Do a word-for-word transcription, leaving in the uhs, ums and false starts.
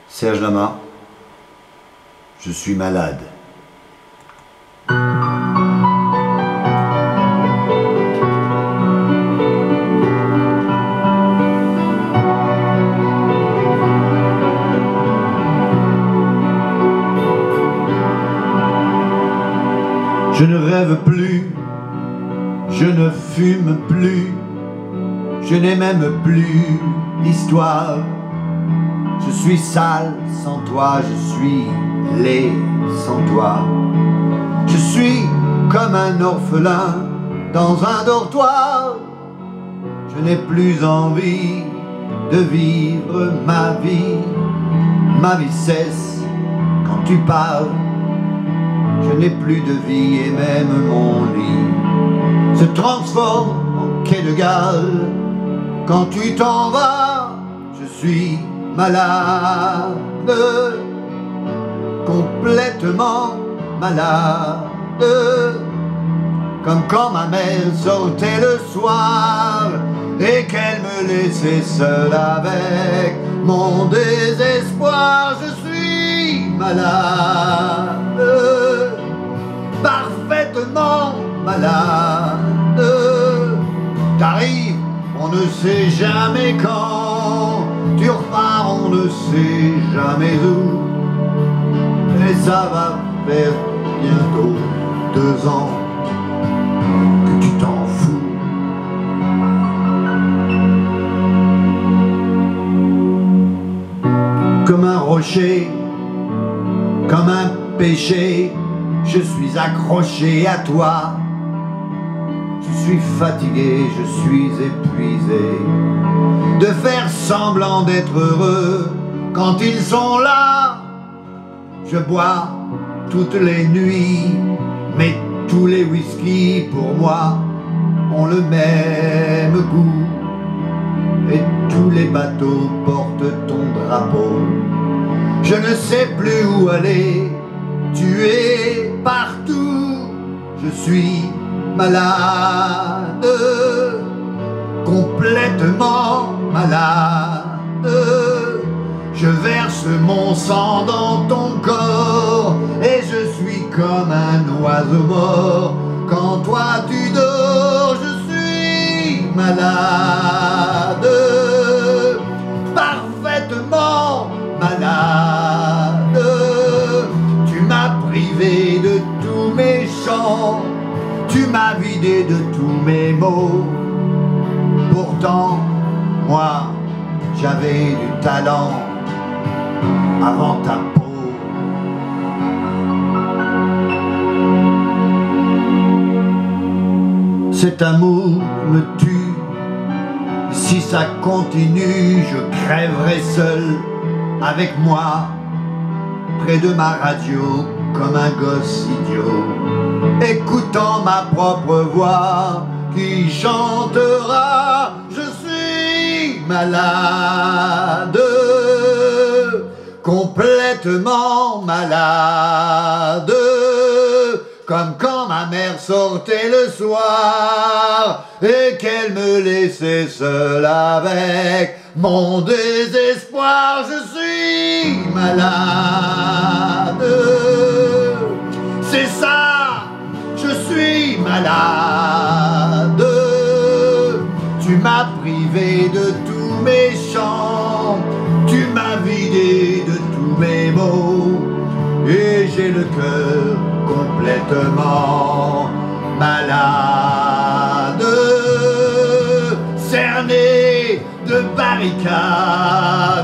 Serge Lama, je suis malade. Je ne rêve plus, je ne fume plus, je n'ai même plus d'histoire. Je suis sale sans toi, je suis laid sans toi. Je suis comme un orphelin dans un dortoir. Je n'ai plus envie de vivre ma vie. Ma vie cesse quand tu parles. Je n'ai plus de vie et même mon lit se transforme en quai de gare. Quand tu t'en vas, je suis malade, complètement malade, comme quand ma mère sortait le soir et qu'elle me laissait seule avec mon désespoir. Je suis malade, parfaitement malade. T'arrives, on ne sait jamais quand, tu repars, on ne sait jamais où. Et ça va faire bientôt deux ans que tu t'en fous. Comme un rocher, comme un péché, je suis accroché à toi. Je suis fatigué, je suis épuisé de faire semblant d'être heureux quand ils sont là. Je bois toutes les nuits, mais tous les whisky pour moi ont le même goût. Et tous les bateaux portent ton drapeau. Je ne sais plus où aller, tu es partout. Je suis malade, complètement malade. Je verse mon sang dans ton corps et je suis comme un oiseau mort. Quand toi tu dors, je suis malade, parfaitement malade. Tu m'as privé de tous mes chants, tu m'as vidé de tous mes mots. Pourtant, moi, j'avais du talent avant ta peau. Cet amour me tue, si ça continue, je crèverai seul avec moi, près de ma radio, comme un gosse idiot, écoutant ma propre voix qui chantera. Je suis malade, complètement malade, comme quand ma mère sortait le soir et qu'elle me laissait seule avec mon désespoir. Je suis malade, c'est ça, je suis malade. Tu m'as privé de tous mes chants, tu m'as vidé de tous mes mots, et j'ai le cœur complètement malade, cerné de barricades.